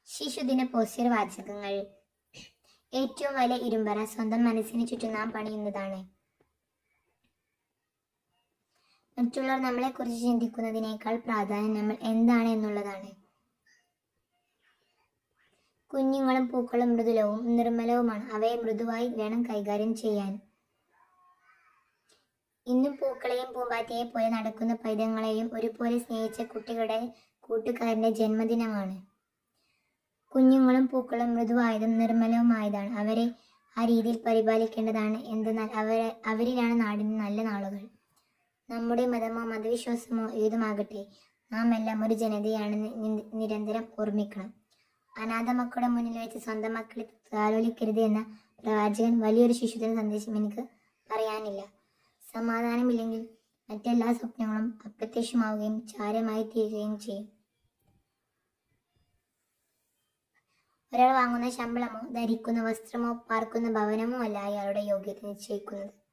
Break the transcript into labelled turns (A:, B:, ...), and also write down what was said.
A: ശിശുദിന poster വാചകങ്ങൾ. ഏറ്റവും വലിയ ഇരുമ്പറ സ്വന്തം മനസ്സിന് ചുറ്റും നാം പണിയുന്നതാണ്. മറ്റുള്ളവർ നമ്മളെക്കുറിച്ച് ചിന്തിക്കുന്നതിനേക്കാൾ പ്രാധാന്യം നമ്മൾ എന്താണ് എന്നുള്ളതാണ്. കുഞ്ഞുങ്ങളും പൂക്കളും മൃദുലവും നിർമ്മലവുമാണ്. അവയെ മൃദുവായി വേണം കൈകാര്യം ചെയ്യാൻ. ഇന്നും പൂക്കളെയും പൂമ്പാറ്റയെ പോലെ നടക്കുന്ന പൈതങ്ങളെയും ഒരുപോലെ സ്നേഹിച്ച കുട്ടികളുടെ കൂട്ടുകാരന്റെ ജന്മദിനമാണ്. കുഞ്ഞുങ്ങളും പൂക്കളും മൃദുവായതും നിർമ്മലവുമായതാണ്. അവരെ ആ രീതിയിൽ പരിപാലിക്കേണ്ടതാണ്. എന്തെന്നാൽ അവരിലാണ് നാടിന് നല്ല നാളുകൾ. നമ്മുടെ മതമോ മതവിശ്വാസമോ ഏതുമാകട്ടെ, നാം എല്ലാം ഒരു ജനതയാണെന്ന് നിരന്തരം ഓർമ്മിക്കണം. അനാഥ മക്കളുടെ മുന്നിൽ വെച്ച് സ്വന്തം മക്കളെ താലോലിക്കരുത് എന്ന പ്രവാചകൻ വലിയൊരു ശിശുദിന സന്ദേശം എനിക്ക് പറയാനില്ല. സമാധാനമില്ലെങ്കിൽ മറ്റെല്ലാ സ്വപ്നങ്ങളും അപ്രത്യക്ഷമാവുകയും ചാരമായി തീരുകയും ചെയ്യും. ഒരാൾ വാങ്ങുന്ന ശമ്പളമോ ധരിക്കുന്ന വസ്ത്രമോ പാർക്കുന്ന ഭവനമോ അല്ല അയാളുടെ യോഗ്യത നിശ്ചയിക്കുന്നത്.